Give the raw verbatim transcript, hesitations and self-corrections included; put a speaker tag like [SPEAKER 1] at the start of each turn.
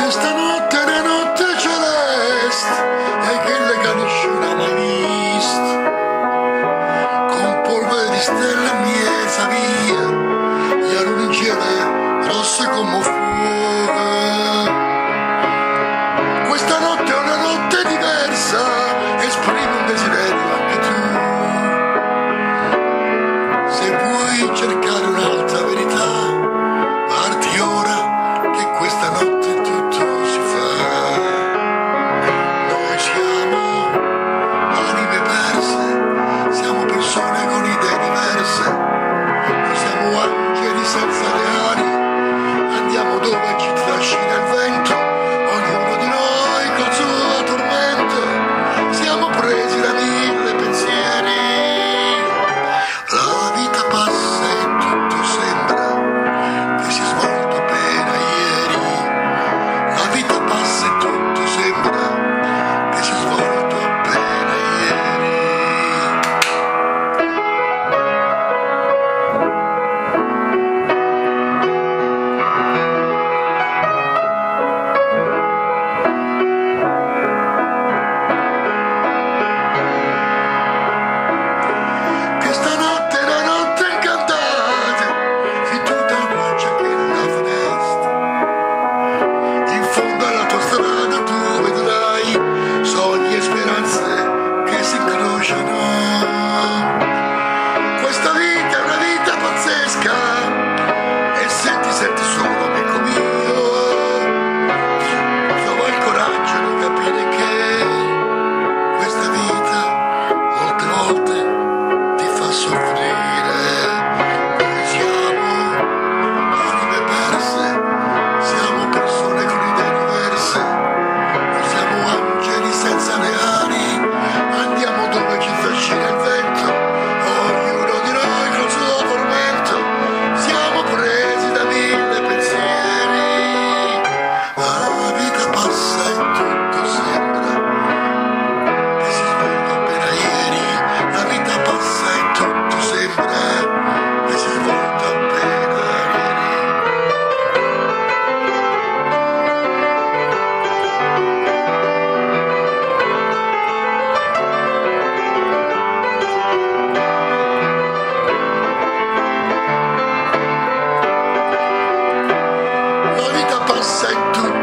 [SPEAKER 1] Questa notte è una notte celeste e che le canisce mai visto, con polvere di stelle miesa via e a lunigine rosse come fuoco. Questa notte è una notte diversa, esprime un desiderio anche tu. Se vuoi cercare un'altra verità, parti ora che questa notte tutto si fa. Noi siamo anime perse, siamo persone con idee diverse, noi siamo angeli senza le ali, andiamo dove ci trascina il vento, ognuno di noi col suo tormento, siamo presi da mille pensieri. La vita passa e tutto sembra che sia svolto appena ieri. La vita passa e tutto sembra che sia svolto appena ieri. Questa notte è una notte incantata, se tu te la guardi che la finestra, in fondo alla tua strada tu vedrai sogni e speranze che si incrociano. Questa vita è una vita pazzesca e se ti senti solo, amico mio, trova il coraggio di capire che questa vita molte volte ti fa soffrire. Noi siamo anime perse, siamo persone con idee diverse, noi siamo angeli senza le ali, andiamo dove ci trascina il vento, ognuno di noi col suo tormento, siamo presi da mille pensieri. La vita passa e tutto sembra che si svolga appena ieri. La vita passa e tutto sembra che si svolga appena ieri. La vita passa e tutto